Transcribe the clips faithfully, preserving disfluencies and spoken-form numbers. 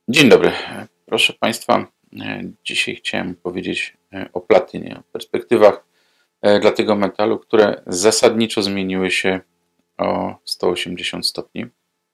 Dzień dobry. Proszę Państwa, dzisiaj chciałem powiedzieć o platynie, o perspektywach dla tego metalu, które zasadniczo zmieniły się o sto osiemdziesiąt stopni.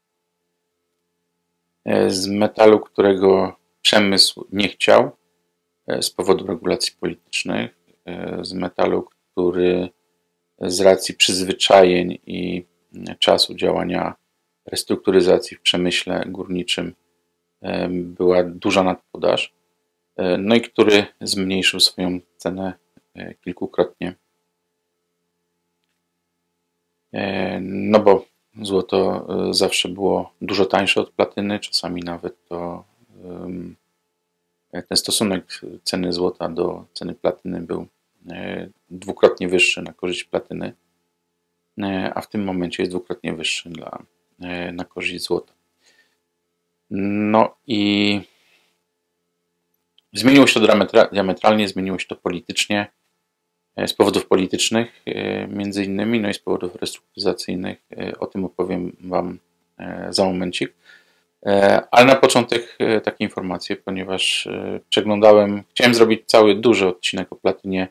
Z metalu, którego przemysł nie chciał z powodu regulacji politycznych, z metalu, który z racji przyzwyczajeń i czasu działania restrukturyzacji w przemyśle górniczym była duża nadpodaż, no i który zmniejszył swoją cenę kilkukrotnie. No bo złoto zawsze było dużo tańsze od platyny, czasami nawet to ten stosunek ceny złota do ceny platyny był dwukrotnie wyższy na korzyść platyny, a w tym momencie jest dwukrotnie wyższy dla, na korzyść złota. No i zmieniło się to diametralnie, zmieniło się to politycznie, z powodów politycznych między innymi, no i z powodów restrukturyzacyjnych. O tym opowiem Wam za momencik. Ale na początek takie informacje, ponieważ przeglądałem, chciałem zrobić cały duży odcinek o platynie,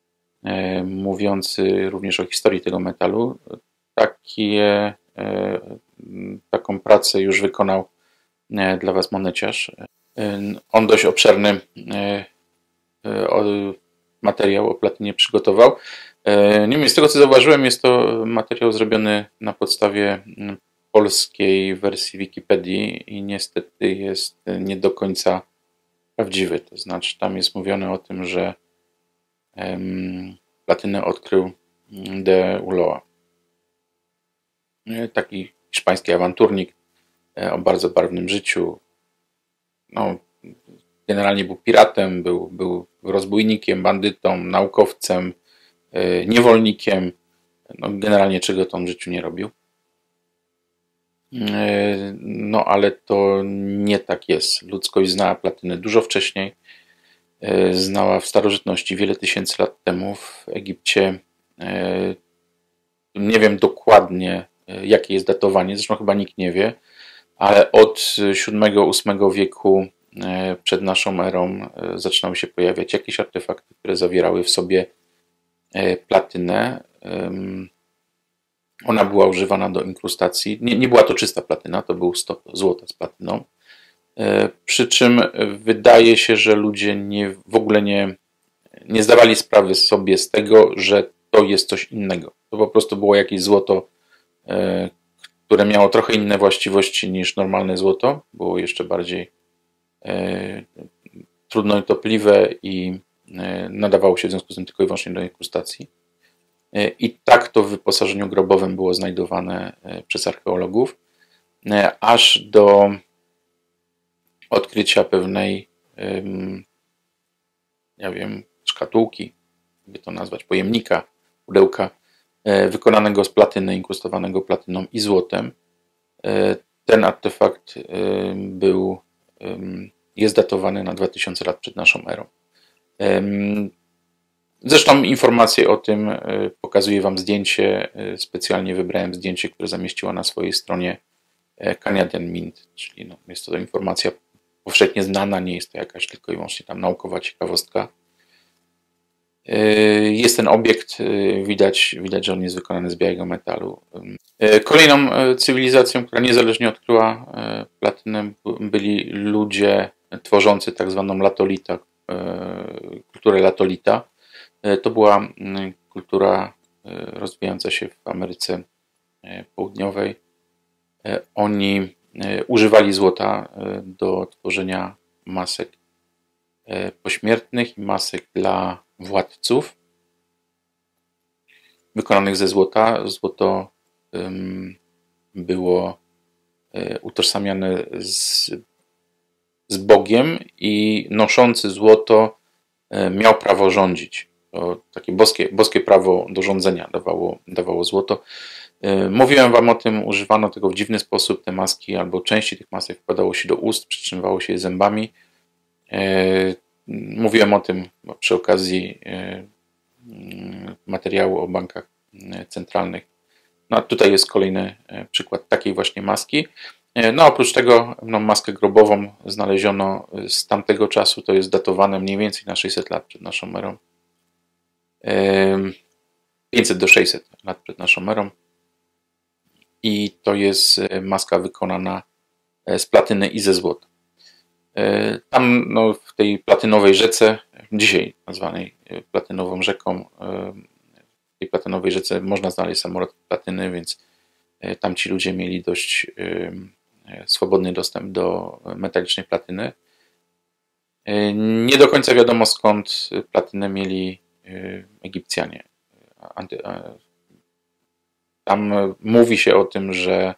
mówiący również o historii tego metalu. Takie, taką pracę już wykonał dla Was moneciarz. On dość obszerny materiał o platynie przygotował. Niemniej z tego co zauważyłem, jest to materiał zrobiony na podstawie polskiej wersji Wikipedii i niestety jest nie do końca prawdziwy. To znaczy tam jest mówione o tym, że platynę odkrył de Ulloa. Taki hiszpański awanturnik o bardzo barwnym życiu. No, generalnie był piratem, był, był rozbójnikiem, bandytą, naukowcem, niewolnikiem. No, generalnie czego to on w życiu nie robił. No ale to nie tak jest. Ludzkość znała platynę dużo wcześniej. Znała w starożytności wiele tysięcy lat temu w Egipcie. Nie wiem dokładnie, jakie jest datowanie, zresztą chyba nikt nie wie, ale od siódmego ósmego wieku przed naszą erą zaczynały się pojawiać jakieś artefakty, które zawierały w sobie platynę. Ona była używana do inkrustacji. Nie, nie była to czysta platyna, to był stop złota z platyną. Przy czym wydaje się, że ludzie nie, w ogóle nie, nie zdawali sprawy sobie z tego, że to jest coś innego. To po prostu było jakieś złoto, które miało trochę inne właściwości niż normalne złoto. Było jeszcze bardziej trudnotopliwe i nadawało się w związku z tym tylko i wyłącznie do inkrustacji. I tak to w wyposażeniu grobowym było znajdowane przez archeologów, aż do odkrycia pewnej, ja wiem, szkatułki, jakby to nazwać, pojemnika, pudełka, wykonanego z platyny, inkrustowanego platyną i złotem. Ten artefakt był, jest datowany na dwa tysiące lat przed naszą erą. Zresztą informacje o tym pokazuję Wam zdjęcie. Specjalnie wybrałem zdjęcie, które zamieściła na swojej stronie Canadian Mint, czyli no, jest to informacja powszechnie znana, nie jest to jakaś tylko i wyłącznie tam naukowa ciekawostka. Jest ten obiekt, widać, widać, że on jest wykonany z białego metalu. Kolejną cywilizacją, która niezależnie odkryła platynę, byli ludzie tworzący tak zwaną latolita, kulturę latolita. To była kultura rozwijająca się w Ameryce Południowej. Oni używali złota do tworzenia masek pośmiertnych i masek dla władców wykonanych ze złota. Złoto było utożsamiane z, z Bogiem i noszący złoto miał prawo rządzić. To takie boskie, boskie prawo do rządzenia dawało, dawało złoto. Mówiłem Wam o tym, używano tego w dziwny sposób. Te maski albo części tych masek wkładało się do ust, przytrzymywało się je zębami. Mówiłem o tym przy okazji materiału o bankach centralnych. No a tutaj jest kolejny przykład takiej właśnie maski. No oprócz tego no, maskę grobową znaleziono z tamtego czasu, to jest datowane mniej więcej na sześćset lat przed naszą erą. pięćset do sześćset lat przed naszą erą. I to jest maska wykonana z platyny i ze złota. Tam no, w tej platynowej rzece, dzisiaj nazwanej platynową rzeką, w tej platynowej rzece można znaleźć samolot platyny, więc tam ci ludzie mieli dość swobodny dostęp do metalicznej platyny. Nie do końca wiadomo, skąd platynę mieli Egipcjanie. Tam mówi się o tym, że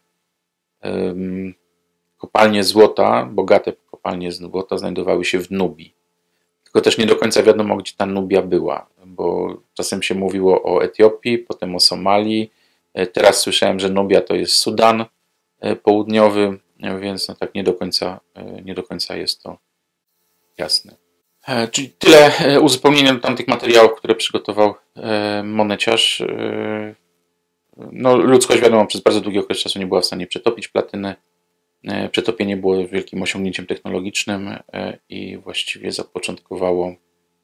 kopalnie złota, bogate kopalnie złota znajdowały się w Nubii. Tylko też nie do końca wiadomo, gdzie ta Nubia była, bo czasem się mówiło o Etiopii, potem o Somalii. Teraz słyszałem, że Nubia to jest Sudan Południowy, więc no tak nie do końca, nie do końca jest to jasne. Czyli tyle uzupełnienia do tamtych materiałów, które przygotował moneciarz. No, ludzkość, wiadomo, przez bardzo długi okres czasu nie była w stanie przetopić platyny. Przetopienie było wielkim osiągnięciem technologicznym i właściwie zapoczątkowało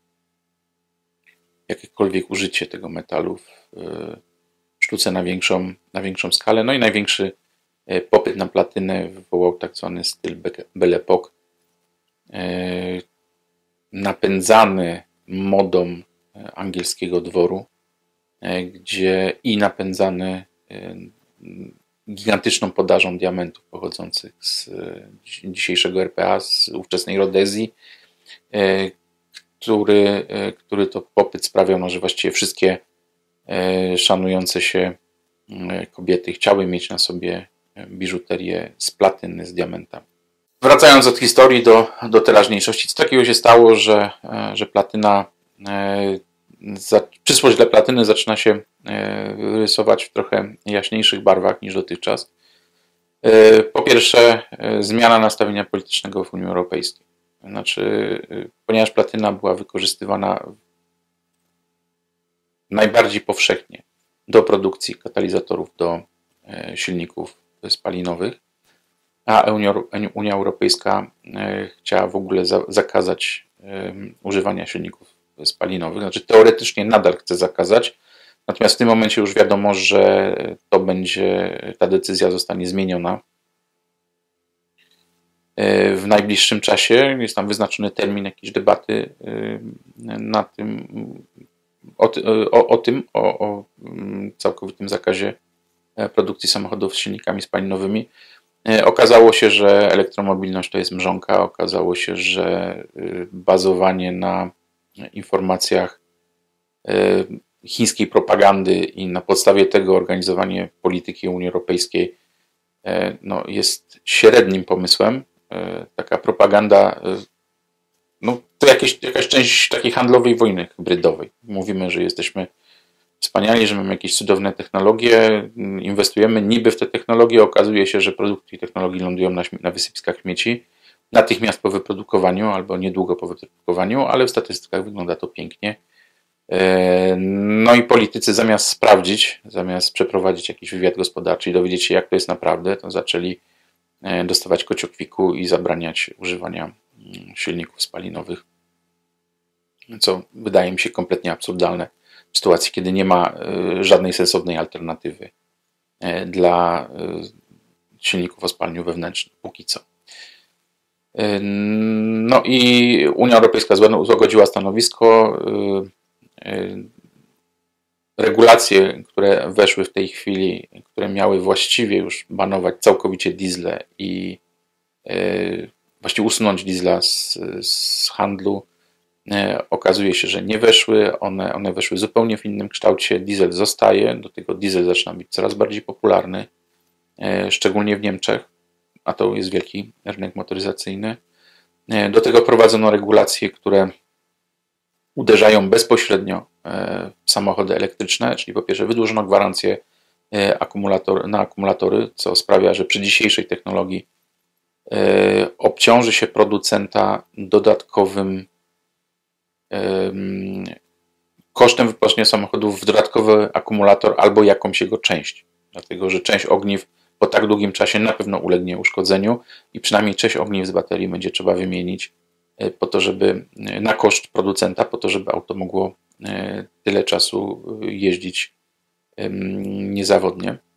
jakiekolwiek użycie tego metalu w sztuce na większą, na większą skalę. No i największy popyt na platynę wywołał tak zwany styl Belle Époque, napędzany modą angielskiego dworu, gdzie i napędzany gigantyczną podażą diamentów pochodzących z dzisiejszego R P A, z ówczesnej Rodezji, który, który to popyt sprawiał, no, że właściwie wszystkie szanujące się kobiety chciały mieć na sobie biżuterię z platyny, z diamentami. Wracając od historii do, do teraźniejszości, co takiego się stało, że, że platyna, za, przyszłość dla platyny zaczyna się rysować w trochę jaśniejszych barwach niż dotychczas. Po pierwsze, zmiana nastawienia politycznego w Unii Europejskiej. Znaczy, ponieważ platyna była wykorzystywana najbardziej powszechnie do produkcji katalizatorów do silników spalinowych, a Unia Europejska chciała w ogóle zakazać używania silników spalinowych. Znaczy, teoretycznie nadal chce zakazać, natomiast w tym momencie już wiadomo, że to będzie, ta decyzja zostanie zmieniona w najbliższym czasie. Jest tam wyznaczony termin jakiejś debaty na tym, o, o, o tym, o, o całkowitym zakazie produkcji samochodów z silnikami spalinowymi. Okazało się, że elektromobilność to jest mrzonka. Okazało się, że bazowanie na informacjach chińskiej propagandy i na podstawie tego organizowanie polityki Unii Europejskiej no, jest średnim pomysłem. Taka propaganda no, to jakieś, jakaś część takiej handlowej wojny hybrydowej. Mówimy, że jesteśmy wspaniali, że mamy jakieś cudowne technologie, inwestujemy niby w te technologie, okazuje się, że produkty i technologii lądują na, na wysypiskach śmieci natychmiast po wyprodukowaniu albo niedługo po wyprodukowaniu, ale w statystykach wygląda to pięknie. No i politycy zamiast sprawdzić, zamiast przeprowadzić jakiś wywiad gospodarczy i dowiedzieć się, jak to jest naprawdę, to zaczęli dostawać kociokwiku i zabraniać używania silników spalinowych, co wydaje mi się kompletnie absurdalne w sytuacji, kiedy nie ma żadnej sensownej alternatywy dla silników o spalaniu wewnętrznym, póki co. No i Unia Europejska złagodziła stanowisko. Regulacje, które weszły w tej chwili, które miały właściwie już banować całkowicie diesle i właściwie usunąć diesla z, z handlu, okazuje się, że nie weszły. One, one weszły zupełnie w innym kształcie. Diesel zostaje, do tego diesel zaczyna być coraz bardziej popularny, szczególnie w Niemczech, a to jest wielki rynek motoryzacyjny. Do tego prowadzono regulacje, które uderzają bezpośrednio w samochody elektryczne, czyli po pierwsze wydłużono gwarancję akumulator, na akumulatory, co sprawia, że przy dzisiejszej technologii obciąży się producenta dodatkowym kosztem wyposażenia samochodów w dodatkowy akumulator albo jakąś jego część, dlatego że część ogniw po tak długim czasie na pewno ulegnie uszkodzeniu i przynajmniej część ogniw z baterii będzie trzeba wymienić po to, żeby na koszt producenta, po to, żeby auto mogło tyle czasu jeździć niezawodnie.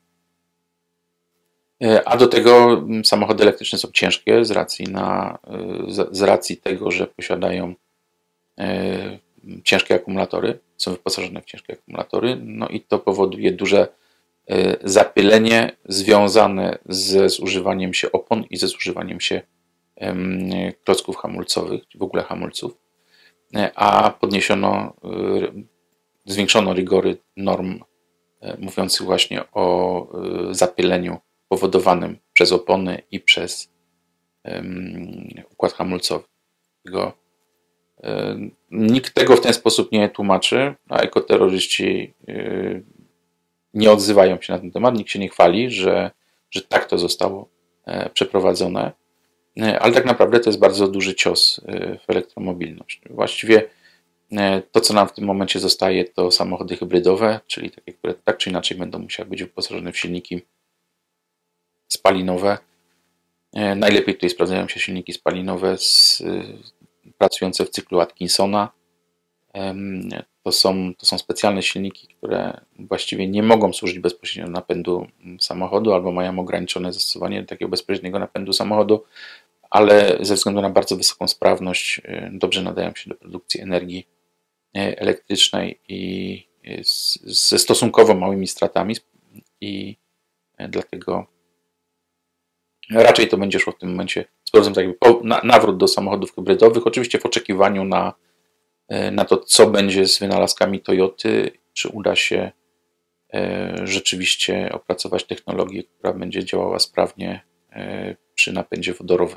A do tego samochody elektryczne są ciężkie z racji, na, z racji tego, że posiadają ciężkie akumulatory, są wyposażone w ciężkie akumulatory, no i to powoduje duże zapylenie związane ze zużywaniem się opon i ze zużywaniem się klocków hamulcowych, w ogóle hamulców, a podniesiono, zwiększono rygory norm mówiących właśnie o zapyleniu powodowanym przez opony i przez układ hamulcowy. Tego, nikt tego w ten sposób nie tłumaczy, a ekoterroryści nie odzywają się na ten temat, nikt się nie chwali, że, że tak to zostało przeprowadzone, ale tak naprawdę to jest bardzo duży cios w elektromobilność. Właściwie to, co nam w tym momencie zostaje, to samochody hybrydowe, czyli takie, które tak czy inaczej będą musiały być wyposażone w silniki spalinowe. Najlepiej tutaj sprawdzają się silniki spalinowe z, pracujące w cyklu Atkinsona. To są, to są specjalne silniki, które właściwie nie mogą służyć bezpośrednio do napędu samochodu albo mają ograniczone zastosowanie do takiego bezpośredniego napędu samochodu, ale ze względu na bardzo wysoką sprawność dobrze nadają się do produkcji energii elektrycznej i z, ze stosunkowo małymi stratami i dlatego raczej to będzie szło w tym momencie z powrotem tak jakby nawrót do samochodów hybrydowych, oczywiście w oczekiwaniu na, na to, co będzie z wynalazkami Toyoty, czy uda się rzeczywiście opracować technologię, która będzie działała sprawnie przy napędzie wodorowym.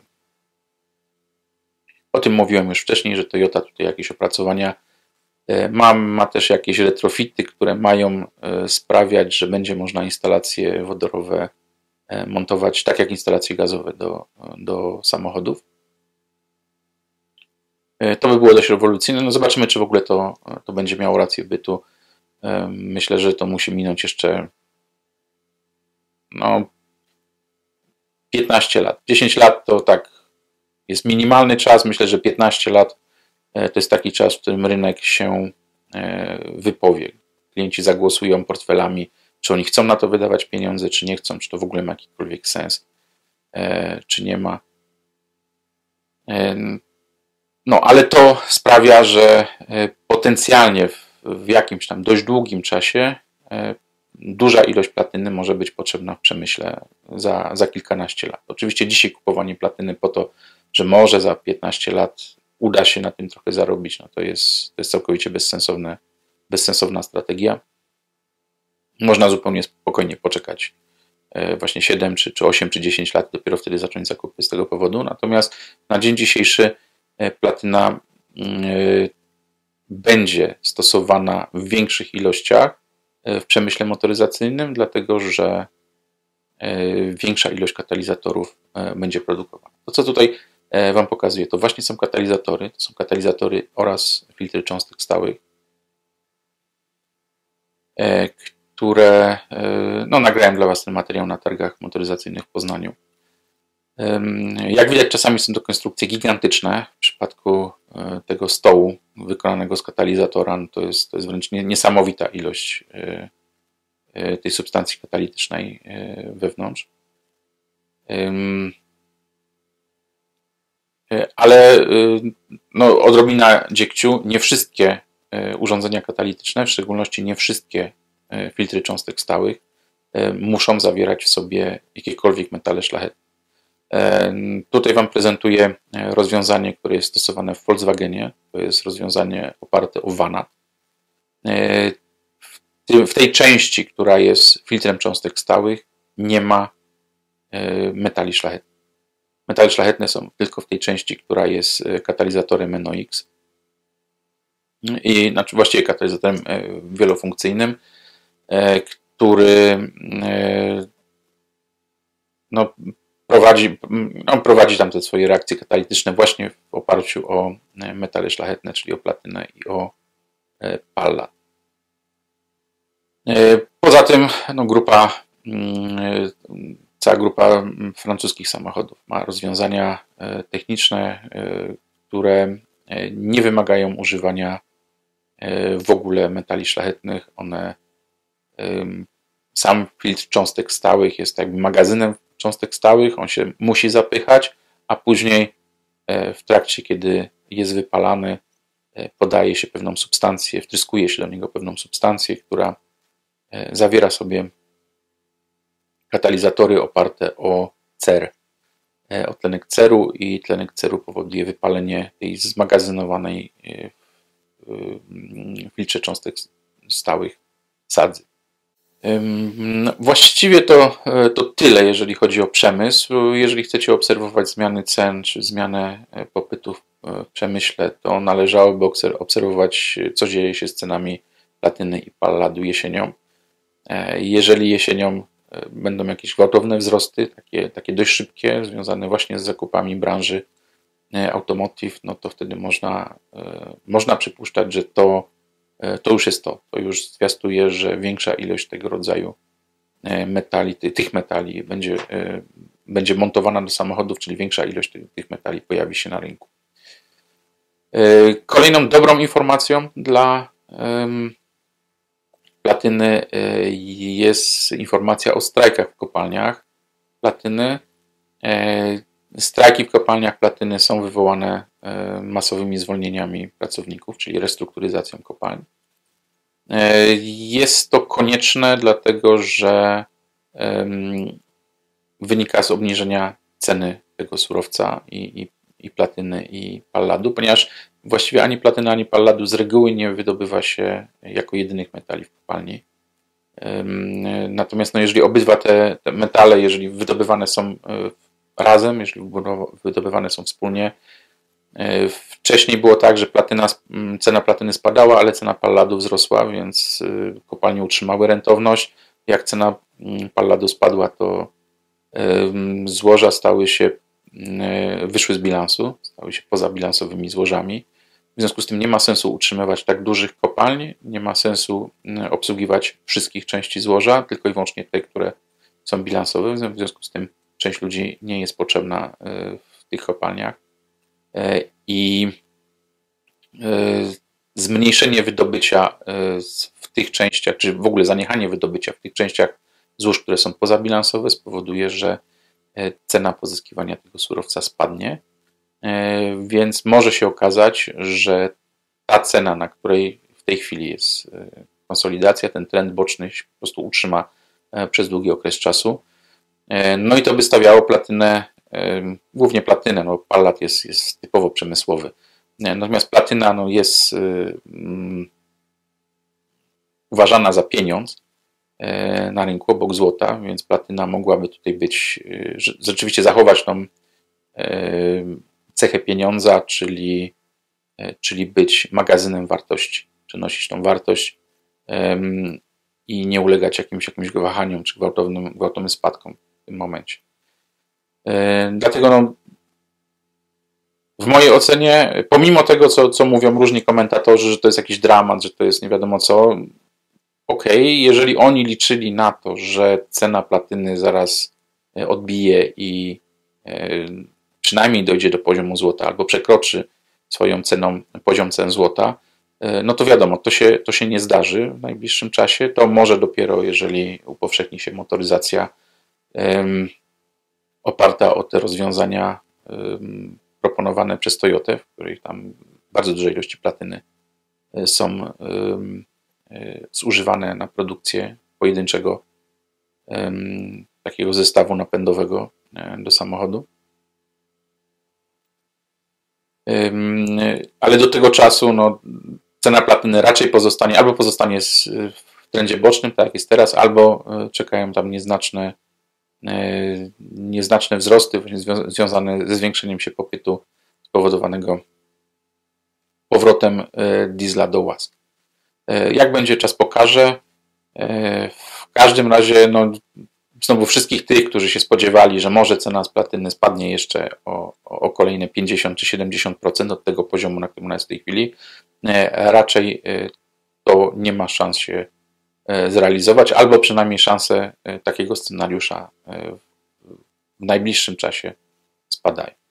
O tym mówiłem już wcześniej, że Toyota tutaj jakieś opracowania ma, ma też jakieś retrofity, które mają sprawiać, że będzie można instalacje wodorowe montować tak jak instalacje gazowe do, do samochodów. To by było dość rewolucyjne. No zobaczymy, czy w ogóle to, to będzie miało rację bytu. Myślę, że to musi minąć jeszcze no, piętnaście lat. dziesięć lat to tak jest minimalny czas. Myślę, że piętnaście lat to jest taki czas, w którym rynek się wypowie. Klienci zagłosują portfelami, czy oni chcą na to wydawać pieniądze, czy nie chcą, czy to w ogóle ma jakikolwiek sens, czy nie ma. No, ale to sprawia, że potencjalnie w, w jakimś tam dość długim czasie duża ilość platyny może być potrzebna w przemyśle za, za kilkanaście lat. Oczywiście dzisiaj kupowanie platyny po to, że może za piętnaście lat uda się na tym trochę zarobić, no to jest, to jest całkowicie bezsensowne, bezsensowna strategia. Można zupełnie spokojnie poczekać właśnie siedem, czy, czy osiem, czy dziesięć lat, dopiero wtedy zacząć zakupy z tego powodu. Natomiast na dzień dzisiejszy platyna będzie stosowana w większych ilościach w przemyśle motoryzacyjnym, dlatego że większa ilość katalizatorów będzie produkowana. To, co tutaj Wam pokazuję, to właśnie są katalizatory, to są katalizatory oraz filtry cząstek stałych, które no, nagrałem dla Was ten materiał na targach motoryzacyjnych w Poznaniu. Jak widać, czasami są to konstrukcje gigantyczne. W przypadku tego stołu wykonanego z katalizatora no to, jest, to jest wręcz niesamowita ilość tej substancji katalitycznej wewnątrz. Ale no, odrobina dziegciu, nie wszystkie urządzenia katalityczne, w szczególności nie wszystkie filtry cząstek stałych muszą zawierać w sobie jakiekolwiek metale szlachetne. Tutaj Wam prezentuję rozwiązanie, które jest stosowane w Volkswagenie. To jest rozwiązanie oparte o vanad. W tej części, która jest filtrem cząstek stałych, nie ma metali szlachetnych. Metale szlachetne są tylko w tej części, która jest katalizatorem N O X. I znaczy właściwie katalizatorem wielofunkcyjnym, który no, prowadzi, on prowadzi tam te swoje reakcje katalityczne właśnie w oparciu o metale szlachetne, czyli o platynę i o pallat. Poza tym no, grupa cała grupa francuskich samochodów ma rozwiązania techniczne, które nie wymagają używania w ogóle metali szlachetnych. One, sam filtr cząstek stałych jest jakby magazynem cząstek stałych, on się musi zapychać, a później w trakcie, kiedy jest wypalany, podaje się pewną substancję, wtryskuje się do niego pewną substancję, która zawiera sobie katalizatory oparte o cer, o tlenek ceru, i tlenek ceru powoduje wypalenie tej zmagazynowanej w filtrze cząstek stałych sadzy. Właściwie to, to tyle, jeżeli chodzi o przemysł. Jeżeli chcecie obserwować zmiany cen czy zmianę popytu w przemyśle, to należałoby obserwować, co dzieje się z cenami platyny i palladu jesienią. Jeżeli jesienią będą jakieś gwałtowne wzrosty, takie, takie dość szybkie, związane właśnie z zakupami branży automotive, no to wtedy można, można przypuszczać, że to, to już jest to. To już zwiastuje, że większa ilość tego rodzaju metali, tych metali będzie, będzie montowana do samochodów, czyli większa ilość tych metali pojawi się na rynku. Kolejną dobrą informacją dla platyny jest informacja o strajkach w kopalniach platyny. Strajki w kopalniach platyny są wywołane masowymi zwolnieniami pracowników, czyli restrukturyzacją kopalń. Jest to konieczne, dlatego że wynika z obniżenia ceny tego surowca i, i, i platyny i palladu, ponieważ właściwie ani platyny, ani palladu z reguły nie wydobywa się jako jedynych metali w kopalni. Natomiast no, jeżeli obydwa te, te metale, jeżeli wydobywane są razem, jeżeli wydobywane są wspólnie, wcześniej było tak, że platyna, cena platyny spadała, ale cena palladu wzrosła, więc kopalnie utrzymały rentowność. Jak cena palladu spadła, to złoża stały się, wyszły z bilansu, stały się pozabilansowymi złożami. W związku z tym nie ma sensu utrzymywać tak dużych kopalń, nie ma sensu obsługiwać wszystkich części złoża, tylko i wyłącznie te, które są bilansowe. W związku z tym część ludzi nie jest potrzebna w tych kopalniach i zmniejszenie wydobycia w tych częściach, czy w ogóle zaniechanie wydobycia w tych częściach złóż, które są pozabilansowe, spowoduje, że cena pozyskiwania tego surowca spadnie. Więc może się okazać, że ta cena, na której w tej chwili jest konsolidacja, ten trend boczny się po prostu utrzyma przez długi okres czasu. No i to by stawiało platynę, głównie platynę, no pallat jest, jest typowo przemysłowy. Natomiast platyna no jest um, uważana za pieniądz na rynku obok złota, więc platyna mogłaby tutaj być, rzeczywiście zachować tą cechę pieniądza, czyli, czyli być magazynem wartości, przenosić tą wartość um, i nie ulegać jakimś, jakimś wahaniom czy gwałtownym, gwałtownym spadkom w tym momencie. E, dlatego no, w mojej ocenie, pomimo tego, co, co mówią różni komentatorzy, że to jest jakiś dramat, że to jest nie wiadomo co, ok, jeżeli oni liczyli na to, że cena platyny zaraz odbije i e, przynajmniej dojdzie do poziomu złota albo przekroczy swoją ceną poziom cen złota, no to wiadomo, to się, to się nie zdarzy w najbliższym czasie. To może dopiero, jeżeli upowszechni się motoryzacja um, oparta o te rozwiązania um, proponowane przez Toyotę, w której tam bardzo duże ilości platyny są um, zużywane na produkcję pojedynczego um, takiego zestawu napędowego do samochodu. Um, ale do tego czasu no, cena platyny raczej pozostanie, albo pozostanie w trendzie bocznym, tak jak jest teraz, albo czekają tam nieznaczne, nieznaczne wzrosty związane ze zwiększeniem się popytu spowodowanego powrotem diesla do łask. Jak będzie, czas pokaże. W każdym razie no, znowu wszystkich tych, którzy się spodziewali, że może cena z platyny spadnie jeszcze o, o kolejne pięćdziesiąt czy siedemdziesiąt procent od tego poziomu, na którym ona jest w tej chwili, raczej to nie ma szans się zrealizować, albo przynajmniej szanse takiego scenariusza w najbliższym czasie spadają.